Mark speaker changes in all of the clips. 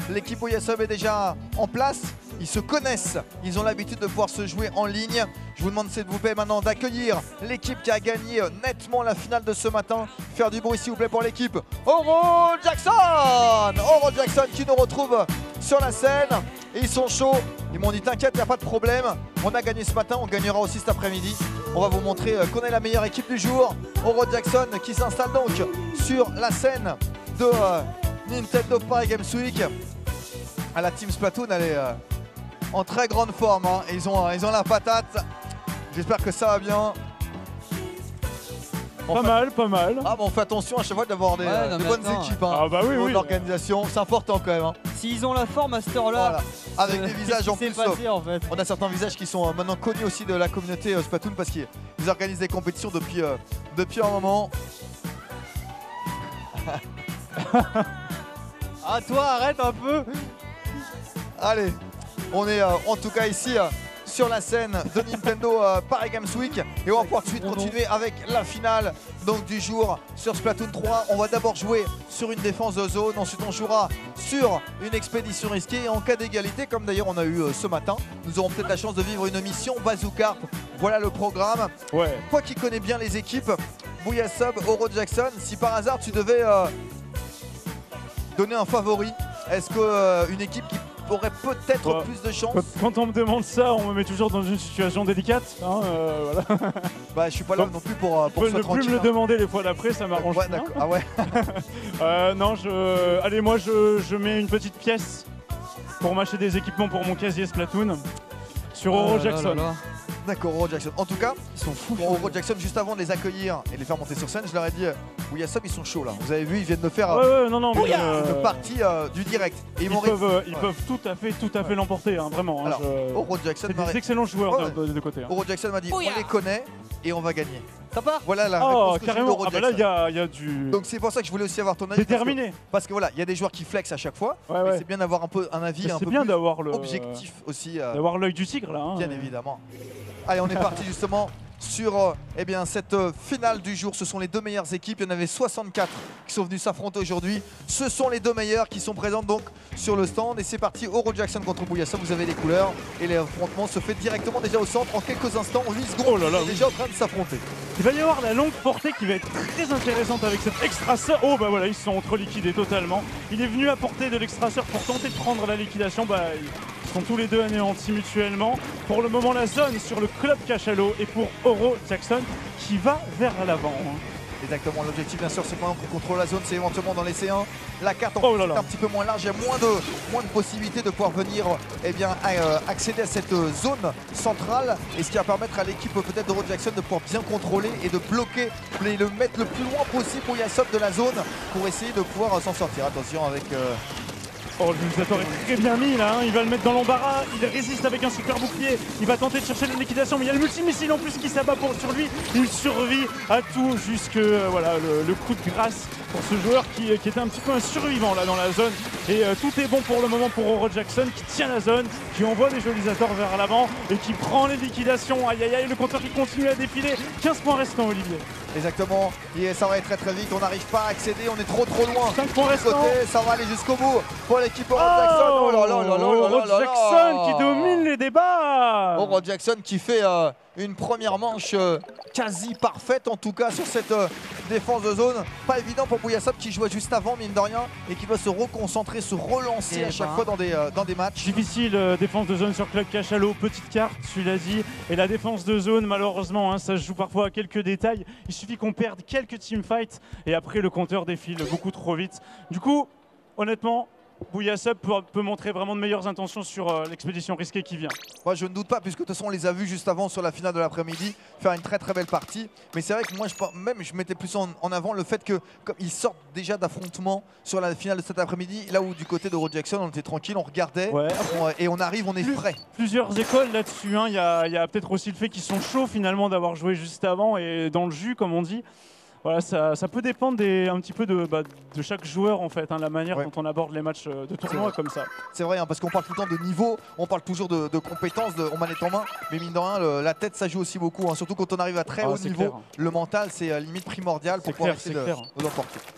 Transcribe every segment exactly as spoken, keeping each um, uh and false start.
Speaker 1: L'équipe Bouillassub est déjà en place. Ils se connaissent, ils ont l'habitude de pouvoir se jouer en ligne. Je vous demande s'il vous plaît maintenant d'accueillir l'équipe qui a gagné nettement la finale de ce matin. Faire du bruit s'il vous plaît pour l'équipe Oro Jackson. Oro Jackson qui nous retrouve sur la scène. Et ils sont chauds. Ils m'ont dit t'inquiète, il n'y a pas de problème. On a gagné ce matin, on gagnera aussi cet après-midi. On va vous montrer qu'on est la meilleure équipe du jour. Oro Jackson qui s'installe donc sur la scène de euh, Nintendo Paris Games Week. À la Team Splatoon, elle est... Euh, en très grande forme, hein. ils, ont, ils ont la patate. J'espère que ça va bien.
Speaker 2: Pas fait... mal, pas mal.
Speaker 1: Ah bon, on fait attention à chaque fois d'avoir des,
Speaker 3: ouais,
Speaker 1: des bonnes attends, équipes. Hein,
Speaker 2: ah bah oui, oui.
Speaker 1: L'organisation, c'est important quand même. Hein.
Speaker 3: S'ils ont la forme à cette heure-là,
Speaker 1: voilà. Avec des visages en plus.
Speaker 3: Passé, en fait.
Speaker 1: On a certains visages qui sont maintenant connus aussi de la communauté Splatoon parce qu'ils organisent des compétitions depuis, euh, depuis un moment.
Speaker 3: Ah toi, arrête un peu.
Speaker 1: Allez. On est euh, en tout cas ici euh, sur la scène de Nintendo euh, Paris Games Week et on va pouvoir tout de suite continuer avec la finale donc, du jour sur Splatoon trois. On va d'abord jouer sur une défense de zone, ensuite on jouera sur une expédition risquée et en cas d'égalité, comme d'ailleurs on a eu euh, ce matin, nous aurons peut-être la chance de vivre une mission Bazookarp. Voilà le programme.
Speaker 2: Ouais.
Speaker 1: Toi qui connais bien les équipes, Bouillassub, Oro Jackson, si par hasard tu devais euh, donner un favori, est-ce qu'une euh, équipe qui aurait peut-être ouais. plus de chance.
Speaker 2: Quand, quand on me demande ça, on me met toujours dans une situation délicate. Hein, euh, voilà.
Speaker 1: Bah, je suis pas là non plus pour, pour
Speaker 2: ne plus me le
Speaker 1: hein.
Speaker 2: demander les fois d'après, ça m'arrange.
Speaker 1: Ouais, d'accord. Ah ouais.
Speaker 2: euh, non, je. Allez, moi, je, je mets une petite pièce pour m'acheter des équipements pour mon casier Splatoon sur Oro
Speaker 3: oh
Speaker 2: Jackson.
Speaker 3: là là.
Speaker 1: D'accord, Oro Jackson. En tout cas,
Speaker 3: ils sont fous.
Speaker 1: Pour Oro Jackson, juste avant de les accueillir et les faire monter sur scène, je leur ai dit Bouillassub, ils sont chauds là. Vous avez vu, ils viennent de faire
Speaker 2: ouais, ouais, non, non, mais
Speaker 1: euh,
Speaker 2: euh...
Speaker 1: une partie euh, du direct. Et
Speaker 2: ils,
Speaker 1: ils,
Speaker 2: peuvent, euh, ils
Speaker 1: ouais.
Speaker 2: peuvent tout à fait, tout à fait ouais. l'emporter, hein, vraiment.
Speaker 1: Alors,
Speaker 2: hein, je...
Speaker 1: Oro Jackson,
Speaker 2: c'est des excellents joueurs ouais, de, de, de côté. Hein.
Speaker 1: Oro Jackson m'a dit, Bouilla. On les connaît et on va gagner.
Speaker 3: Ça part.
Speaker 1: Voilà la
Speaker 2: oh,
Speaker 1: réponse que
Speaker 2: carrément.
Speaker 1: ah
Speaker 2: bah là, il y a, y a du.
Speaker 1: Donc c'est pour ça que je voulais aussi avoir ton avis.
Speaker 2: Déterminé.
Speaker 1: Parce que, parce que voilà, il y a des joueurs qui flexent à chaque fois.
Speaker 2: Ouais, ouais.
Speaker 1: C'est bien d'avoir un peu un avis un peu
Speaker 2: bien
Speaker 1: plus
Speaker 2: le...
Speaker 1: objectif aussi. Euh...
Speaker 2: D'avoir l'œil du tigre là. Hein.
Speaker 1: Bien évidemment. Allez, on est parti justement sur euh, eh bien, cette euh, finale du jour. Ce sont les deux meilleures équipes. Il y en avait soixante-quatre qui sont venus s'affronter aujourd'hui. Ce sont les deux meilleurs qui sont présents donc sur le stand. Et c'est parti, Oro Jackson contre Bouillassub. Vous avez les couleurs. Et l'affrontement se fait directement déjà au centre en quelques instants. En huit secondes,
Speaker 2: oh là là,
Speaker 1: on est déjà en train de s'affronter.
Speaker 2: Il va y avoir la longue portée qui va être très intéressante avec cet extra sort. Oh bah voilà, ils sont entre liquidés totalement. Il est venu apporter de l'extra sort pour tenter de prendre la liquidation. Bah, ils sont tous les deux anéantis mutuellement. Pour le moment, la zone sur le club Cachalot et pour Oro Jackson qui va vers l'avant.
Speaker 1: Exactement, l'objectif bien sûr c'est pas qu'on contrôle la zone, c'est éventuellement dans les C un. La carte en
Speaker 2: oh
Speaker 1: est un petit peu moins large, il y a moins de, moins de possibilités de pouvoir venir eh bien, euh, accéder à cette zone centrale. Et ce qui va permettre à l'équipe peut-être d'Oro Jackson de pouvoir bien contrôler et de bloquer, et le mettre le plus loin possible pour Bouillassub de la zone pour essayer de pouvoir s'en sortir. Attention avec... Euh,
Speaker 2: Oh, le utilisateur est très bien mis là, hein. Il va le mettre dans l'embarras, il résiste avec un super bouclier, il va tenter de chercher la liquidation, mais il y a le multimissile en plus qui s'abat pour sur lui, il survit à tout jusque euh, voilà, le, le coup de grâce pour ce joueur qui, qui était un petit peu un survivant là dans la zone. Et euh, tout est bon pour le moment pour Oro Jackson qui tient la zone, qui envoie les jolisateurs vers l'avant et qui prend les liquidations. Aïe aïe aïe, le compteur qui continue à défiler, quinze points restants Olivier.
Speaker 1: Exactement, et ça va aller très très vite, on n'arrive pas à accéder, on est trop trop loin.
Speaker 2: cinq points restants.
Speaker 1: Côté, ça va aller jusqu'au bout pour l'équipe Oro
Speaker 2: oh
Speaker 1: Jackson. Oh là là là là
Speaker 2: Oro
Speaker 1: là là
Speaker 2: Jackson
Speaker 1: là.
Speaker 2: qui domine les débats.
Speaker 1: Oro Jackson qui fait euh, une première manche euh, quasi parfaite en tout cas sur cette euh, défense de zone. Pas évident pour Bouillassub qui jouait juste avant mine de rien et qui va se reconcentrer, se relancer et à chaque ben. fois dans des, euh, dans des matchs.
Speaker 2: Difficile, euh, défense de zone sur Club Cachalot, petite carte, tu l'as dit. Et la défense de zone malheureusement, hein, ça se joue parfois à quelques détails. Il suffit qu'on perde quelques teamfights et après le compteur défile beaucoup trop vite. Du coup, honnêtement, Bouillassub peut, peut montrer vraiment de meilleures intentions sur euh, l'expédition risquée qui vient.
Speaker 1: Moi je ne doute pas puisque de toute façon on les a vus juste avant sur la finale de l'après-midi faire une très très belle partie. Mais c'est vrai que moi je, même je mettais plus en, en avant le fait que comme ils sortent déjà d'affrontements sur la finale de cet après-midi, là où du côté d'Oro Jackson on était tranquille, on regardait
Speaker 2: ouais.
Speaker 1: on, et on arrive, on est
Speaker 2: Plus,
Speaker 1: frais.
Speaker 2: Plusieurs écoles là-dessus, hein. Il y a, y a peut-être aussi le fait qu'ils sont chauds finalement d'avoir joué juste avant et dans le jus comme on dit. Voilà, ça, ça peut dépendre des, un petit peu de, bah, de chaque joueur en fait, hein, la manière ouais. dont on aborde les matchs de tournoi comme ça.
Speaker 1: C'est vrai, hein, parce qu'on parle tout le temps de niveau, on parle toujours de, de compétences, de, on manette en main, mais mine de rien, le, la tête ça joue aussi beaucoup, hein, surtout quand on arrive à très ah, haut niveau. Clair. Le mental c'est euh, limite primordial pour pouvoir essayer de, de l'emporter.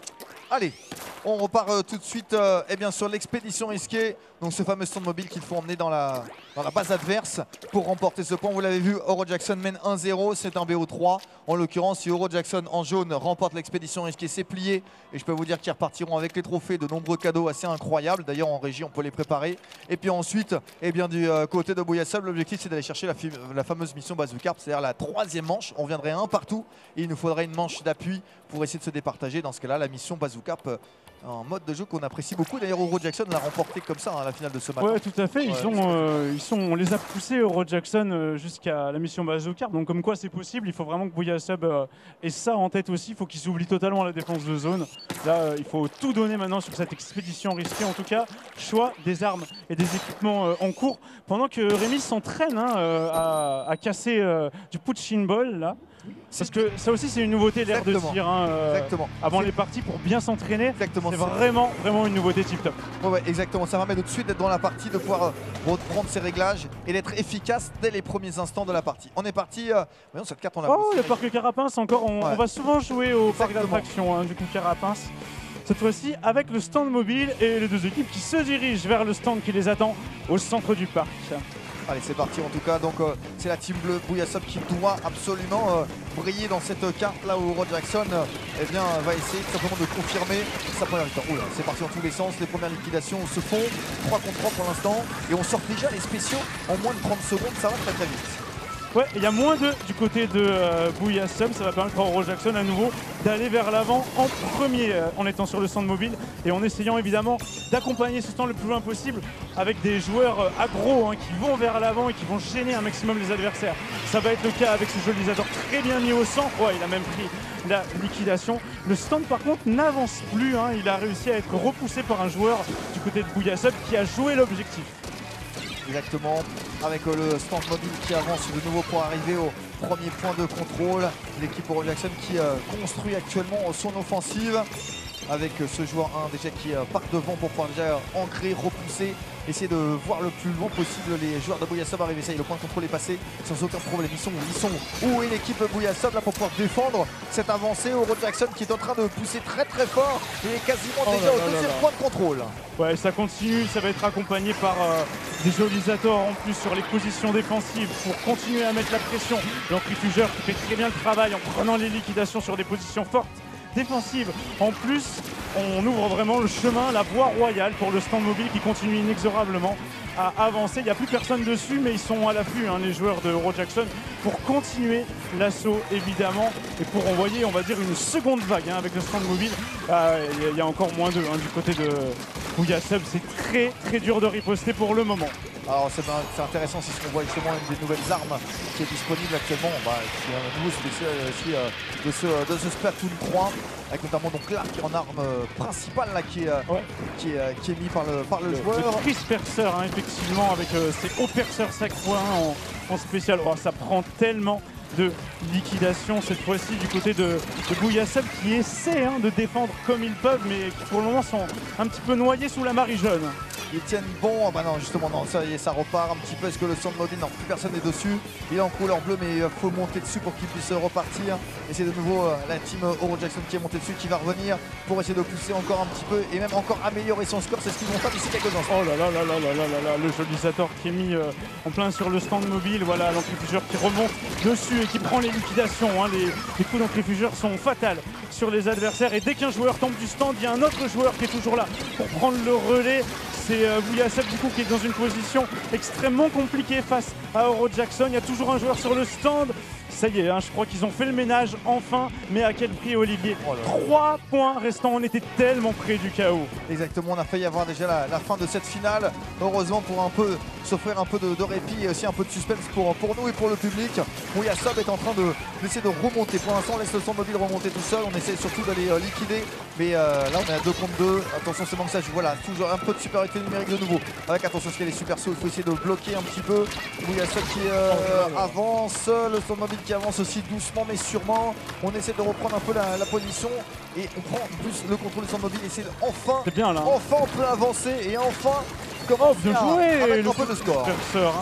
Speaker 1: Allez, on repart euh, tout de suite euh, eh bien, sur l'expédition risquée. Donc ce fameux stand mobile qu'il faut emmener dans la, dans la base adverse pour remporter ce point. Vous l'avez vu, Euro Jackson mène un zéro, c'est un B O trois. En l'occurrence, si Euro Jackson en jaune remporte l'expédition risquée, c'est plié. Et je peux vous dire qu'ils repartiront avec les trophées, de nombreux cadeaux assez incroyables. D'ailleurs, en régie, on peut les préparer. Et puis ensuite, eh bien, du euh, côté de Bouya Sub, l'objectif c'est d'aller chercher la, la fameuse mission Bazookarp, c'est-à-dire la troisième manche. On viendrait un partout et il nous faudrait une manche d'appui pour essayer de se départager. Dans ce cas-là, la mission Bazookarp, euh, un mode de jeu qu'on apprécie beaucoup. D'ailleurs, Euro Jackson l'a remporté comme ça, hein, la finale de ce matin.
Speaker 2: Ouais, tout à fait. Ils
Speaker 1: Ouais,
Speaker 2: sont, euh, ils sont, on les a poussés, Euro Jackson, euh, jusqu'à la mission Bazookarp. Donc, comme quoi c'est possible, il faut vraiment que Bouya Sub euh, ait ça en tête aussi. Il faut qu'ils s'oublient totalement la défense de zone. Là, euh, il faut tout donner maintenant sur cette expédition risquée. En tout cas, choix des armes et des équipements euh, en cours. Pendant que Rémi s'entraîne hein, euh, à, à casser euh, du pushing ball, là. Parce que ça aussi c'est une nouveauté l'air de tir hein, euh, avant les parties pour bien s'entraîner. C'est vraiment vraiment une nouveauté tip top.
Speaker 1: Ouais, ouais, exactement, ça permet de tout de suite d'être dans la partie, de pouvoir euh, reprendre ses réglages et d'être efficace dès les premiers instants de la partie. On est parti, euh... voyons cette carte on l'a.
Speaker 2: Oh le parc Carapince encore, on,
Speaker 1: ouais.
Speaker 2: on va souvent jouer au
Speaker 1: exactement.
Speaker 2: parc d'attractions hein, du coup Carapince. Cette fois-ci avec le stand mobile et les deux équipes qui se dirigent vers le stand qui les attend au centre du parc.
Speaker 1: Allez, c'est parti en tout cas. Donc euh, c'est la team bleue Bouya Sub qui doit absolument euh, briller dans cette carte là où Euro Jackson euh, eh bien, va essayer tout simplement de confirmer sa première victoire. Oula, c'est parti dans tous les sens. Les premières liquidations se font trois contre trois pour l'instant et on sort déjà les spéciaux en moins de trente secondes. Ça va très très vite.
Speaker 2: Ouais, il y a moins de du côté de euh, Bouya Sub, ça va permettre à Euro Jackson à nouveau d'aller vers l'avant en premier euh, en étant sur le stand mobile et en essayant évidemment d'accompagner ce stand le plus loin possible avec des joueurs euh, aggro hein, qui vont vers l'avant et qui vont gêner un maximum les adversaires. Ça va être le cas avec ce Jolisator très bien mis au centre. Ouais, il a même pris la liquidation. Le stand par contre n'avance plus, hein. Il a réussi à être repoussé par un joueur du côté de Bouya Sub qui a joué l'objectif.
Speaker 1: Exactement, avec euh, le stand mobile qui avance de nouveau pour arriver au premier point de contrôle. L'équipe Euro Jackson qui euh, construit actuellement son offensive avec euh, ce joueur un déjà qui euh, part devant pour pouvoir déjà euh, ancrer, repousser, essayer de voir le plus loin possible les joueurs de Bouya Sub arriver. Ça y est, le point de contrôle est passé sans aucun problème. Ils sont où Ils sont où est l'équipe Bouya Sub là pour pouvoir défendre cette avancée? Euro Jackson qui est en train de pousser très très fort et est quasiment
Speaker 2: oh
Speaker 1: déjà
Speaker 2: là
Speaker 1: au
Speaker 2: là
Speaker 1: deuxième
Speaker 2: là là.
Speaker 1: point de contrôle.
Speaker 2: Ouais, ça continue, ça va être accompagné par euh, des Jolisators en plus sur les positions défensives pour continuer à mettre la pression. L'entrifugeur qui fait très bien le travail en prenant les liquidations sur des positions fortes défensives. En plus, on ouvre vraiment le chemin, la voie royale pour le stand mobile qui continue inexorablement à avancer. Il n'y a plus personne dessus, mais ils sont à l'affût, hein, les joueurs de Euro Jackson, pour continuer l'assaut évidemment et pour envoyer, on va dire, une seconde vague hein, avec le stand mobile. Il euh, y, y a encore moins d'eux hein, du côté de Bouya Sub. C'est très très dur de riposter pour le moment.
Speaker 1: Alors c'est intéressant si on voit justement une des nouvelles armes qui est disponible actuellement, bah, qui est un nouveau spécial aussi euh, de ce, de ce Splatoon trois, avec notamment donc l'arc en arme euh, principale là, qui, est, euh,
Speaker 2: ouais.
Speaker 1: qui, est, euh, qui est mis par le, par le,
Speaker 2: le
Speaker 1: joueur.
Speaker 2: Le Chris Percer hein, effectivement avec euh, ses hauts perceurs cinq fois un en, en spécial. Oh, ça prend tellement de liquidation cette fois-ci du côté de, de Bouya Sub qui essaie hein, de défendre comme ils peuvent mais qui pour le moment sont un petit peu noyés sous la marée jaune.
Speaker 1: Ils tiennent bon, ah bah non justement non, ça y est, ça repart un petit peu. Est-ce que le stand mobile, non, plus personne n'est dessus. Il est en couleur bleue mais il faut monter dessus pour qu'il puisse repartir. Et c'est de nouveau euh, la team Euro Jackson qui est montée dessus, qui va revenir pour essayer de pousser encore un petit peu et même encore améliorer son score. C'est ce qu'ils vont faire d'ici quelques instants.
Speaker 2: Oh là là là là là là là là, le Jolisator qui est mis euh, en plein sur le stand mobile. Voilà l'entrifugeur qui remonte dessus et qui prend les liquidations. Hein. Les, les coups d'entrifugeur sont fatals sur les adversaires et dès qu'un joueur tombe du stand, il y a un autre joueur qui est toujours là pour prendre le relais. C'est euh, Bouya Sub du coup qui est dans une position extrêmement compliquée face à Euro Jackson. Il y a toujours un joueur sur le stand. Ça y est, hein, je crois qu'ils ont fait le ménage enfin, mais à quel prix Olivier? oh Trois points restants, on était tellement près du chaos.
Speaker 1: Exactement, on a failli avoir déjà la, la fin de cette finale. Heureusement pour un peu s'offrir un peu de, de répit et aussi un peu de suspense pour, pour nous et pour le public. Bouya Sub est en train d'essayer de, de remonter. Pour l'instant, on laisse le stand mobile remonter tout seul. On essaie surtout d'aller euh, liquider. Mais euh, là, on est à deux contre deux. Attention, c'est bon que ça joue. Voilà, toujours un peu de supériorité numérique de nouveau. Avec attention, ce qu'il y a les super sauts, il faut essayer de bloquer un petit peu. Bouya Sub qui euh, oh, avance. Le stand mobile qui avance aussi doucement mais sûrement. On essaie de reprendre un peu la, la position et on prend en plus le contrôle du stand mobile et c'est enfin,
Speaker 2: c'est bien là.
Speaker 1: Enfin on peut avancer et enfin comment
Speaker 2: oh, bien joué,
Speaker 1: avec un peu de score.
Speaker 2: Perceur, hein.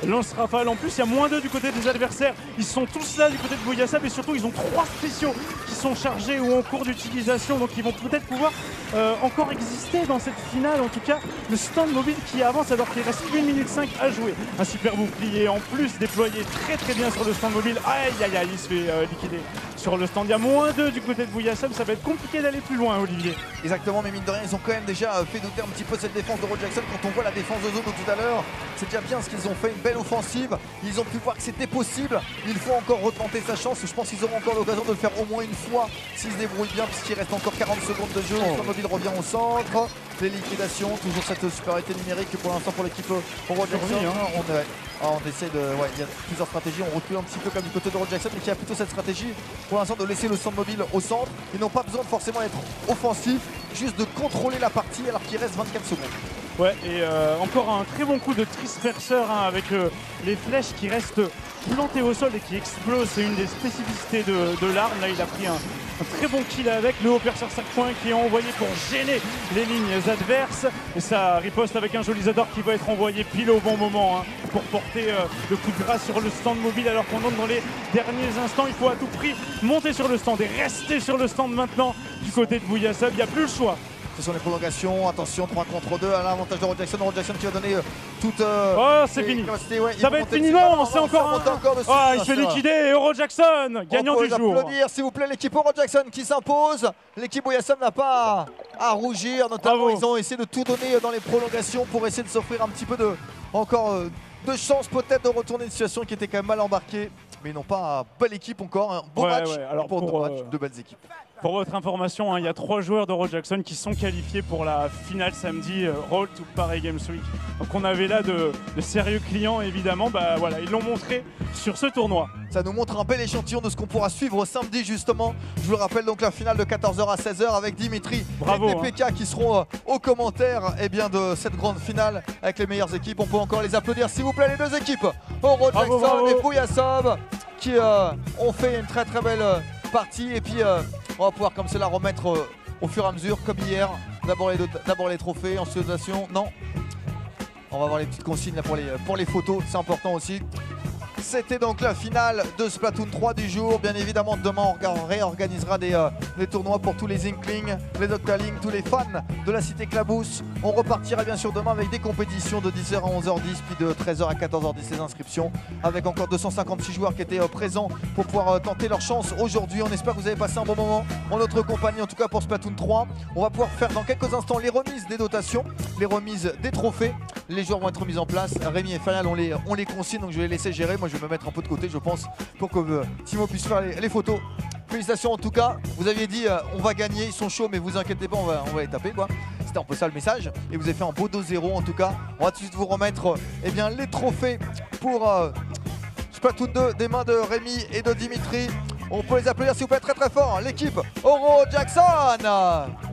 Speaker 2: lance rafale. En plus, il y a moins deux du côté des adversaires. Ils sont tous là du côté de Bouillassab et surtout, ils ont trois spéciaux qui sont chargés ou en cours d'utilisation. Donc, ils vont peut-être pouvoir euh, encore exister dans cette finale. En tout cas, le stand mobile qui avance alors qu'il reste une minute cinq à jouer. Un super bouclier en plus déployé très très bien sur le stand mobile. Aïe aïe aïe, il se fait euh, liquider sur le stand. Il y a moins deux du côté de Bouillassab. Ça va être compliqué d'aller plus loin, Olivier.
Speaker 1: Exactement, mais mine de rien, ils ont quand même déjà fait douter un petit peu cette défense de Road Jackson. Quand on voit la défense de zone de tout à l'heure, c'est déjà bien ce qu'ils ont fait, une belle offensive. Ils ont pu voir que c'était possible. Il faut encore retenter sa chance. Je pense qu'ils auront encore l'occasion de le faire au moins une fois s'ils se débrouillent bien, puisqu'il reste encore quarante secondes de jeu. Le stand mobile revient au centre. Les liquidations, toujours cette supériorité numérique pour l'instant pour l'équipe Road Jackson.
Speaker 2: Hein.
Speaker 1: On, ouais, on essaie de. Ouais, il y a plusieurs stratégies. On recule un petit peu comme du côté de Road Jackson, mais qui a plutôt cette stratégie pour l'instant de laisser le stand mobile au centre. Ils n'ont pas besoin de forcément être offensifs, juste de contrôler la partie alors qu'il reste vingt-quatre secondes.
Speaker 2: Ouais, et euh, encore un très bon coup de trisperceur hein, avec euh, les flèches qui restent plantées au sol et qui explosent. C'est une des spécificités de, de l'arme. Là, il a pris un, un très bon kill avec le haut perceur cinq points qui est envoyé pour gêner les lignes adverses. Et ça riposte avec un joli Zador qui va être envoyé pile au bon moment hein, pour porter euh, le coup de grâce sur le stand mobile alors qu'on entre dans les derniers instants. Il faut à tout prix monter sur le stand et rester sur le stand maintenant du côté de Bouillassab. Il n'y a plus le choix.
Speaker 1: Ce sont les prolongations, attention, trois contre deux à l'avantage de Road Jackson. Road Jackson qui va donner euh, toute. Euh,
Speaker 2: oh, c'est fini.
Speaker 1: Ouais,
Speaker 2: ça va être fini, non, c'est encore un.
Speaker 1: Encore dessus,
Speaker 2: oh, il se fait liquider. Euro Jackson, gagnant
Speaker 1: On
Speaker 2: du
Speaker 1: peut
Speaker 2: jour.
Speaker 1: applaudir, s'il vous plaît, l'équipe Euro Jackson qui s'impose. L'équipe Bouillassab n'a pas à rougir, notamment. Bravo. Ils ont essayé de tout donner dans les prolongations pour essayer de s'offrir un petit peu de encore euh, de chance peut-être de retourner une situation qui était quand même mal embarquée. Mais ils n'ont pas belle équipe encore, un beau
Speaker 2: ouais,
Speaker 1: match
Speaker 2: ouais. Alors
Speaker 1: pour,
Speaker 2: pour
Speaker 1: deux
Speaker 2: euh...
Speaker 1: matchs, deux belles équipes.
Speaker 2: Pour votre information, hein, il y a trois joueurs de Road Jackson qui sont qualifiés pour la finale samedi euh, Road to Paris Games Week. Donc on avait là de, de sérieux clients évidemment, bah voilà, ils l'ont montré sur ce tournoi.
Speaker 1: Ça nous montre un bel échantillon de ce qu'on pourra suivre samedi justement. Je vous le rappelle donc la finale de quatorze heures à seize heures avec Dimitri
Speaker 2: Bravo,
Speaker 1: et T P K hein. qui seront euh, aux commentaires eh bien, de cette grande finale avec les meilleures équipes. On peut encore les applaudir s'il vous plaît les deux équipes. Road Jackson bravo. Et Bouillassab qui euh, ont fait une très très belle euh, partie et puis euh, on va pouvoir comme cela remettre euh, au fur et à mesure comme hier. D'abord les, d'abord les trophées, en situation. Non. On va voir les petites consignes là, pour, les, pour les photos, c'est important aussi. C'était donc la finale de Splatoon trois du jour. Bien évidemment, demain, on réorganisera des, euh, des tournois pour tous les Inklings, les Octalings, tous les fans de la Cité Clabousse. On repartira bien sûr demain avec des compétitions de dix heures à onze heures dix, puis de treize heures à quatorze heures dix, les inscriptions, avec encore deux cent cinquante-six joueurs qui étaient euh, présents pour pouvoir euh, tenter leur chance aujourd'hui. On espère que vous avez passé un bon moment en notre compagnie, en tout cas pour Splatoon trois. On va pouvoir faire dans quelques instants les remises des dotations, les remises des trophées. Les joueurs vont être mis en place. Rémi et Farial, on les, on les consigne, donc je vais les laisser gérer. Moi, je vais me mettre un peu de côté, je pense, pour que euh, Timo puisse faire les, les photos. Félicitations en tout cas. Vous aviez dit, euh, on va gagner, ils sont chauds, mais vous inquiétez pas, on va, on va les taper, quoi. C'était un peu ça le message. Et vous avez fait un beau deux zéro en tout cas. On va tout de suite vous remettre euh, eh bien, les trophées pour euh, Splatoon deux des mains de Rémi et de Dimitri. On peut les applaudir s'il vous plaît très très fort. L'équipe Euro Jackson.